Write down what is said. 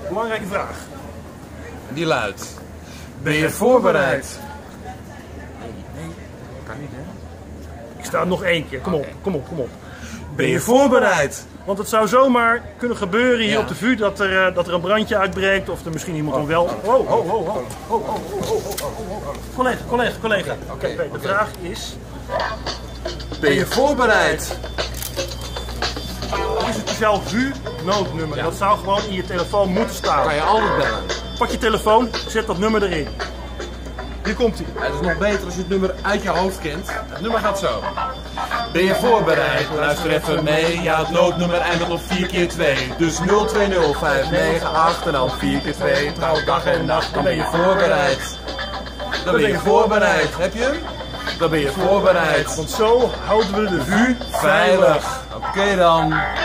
belangrijke vraag. Die luidt: ben je voorbereid? Nee, Kan niet, hè? ik sta nog één keer. Kom op, kom op, kom op. Ben je voorbereid? Want het zou zomaar kunnen gebeuren hier Ja. op de VU dat er een brandje uitbreekt of er misschien iemand wel... Collega. Oké. De vraag is... Ben je voorbereid? Er is een speciaal VU-noodnummer. Ja. Dat zou gewoon in je telefoon moeten staan. Kan je altijd bellen. Pak je telefoon, zet dat nummer erin. Hier komt hij. Het is nog beter als je het nummer uit je hoofd kent. Het nummer gaat zo. Ben je voorbereid? Luister even mee. Ja, het noodnummer eindigt op 4 keer 2. Dus 020 598 en dan 4 keer 2. Trouw dag en nacht. Dan ben je voorbereid. Dan ben je voorbereid. Heb je hem? Dan ben je voorbereid. Want zo houden we de VU Veilig. Oké dan.